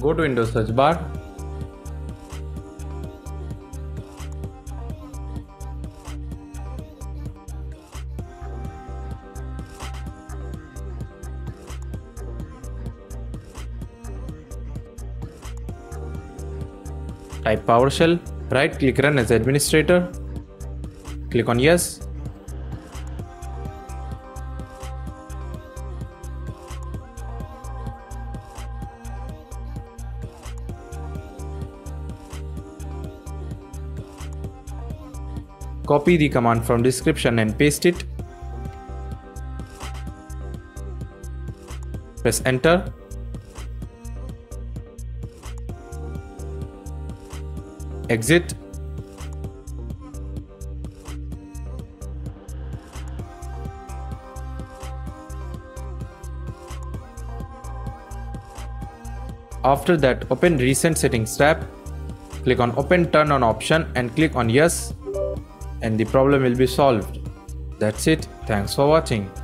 Go to Windows search bar. Type PowerShell, right click Run as administrator, click on Yes. Copy the command from description and paste it. Press enter. Exit. After that, open Recent Settings tab. Click on Open Turn On option and click on Yes, and the problem will be solved. That's it. Thanks for watching.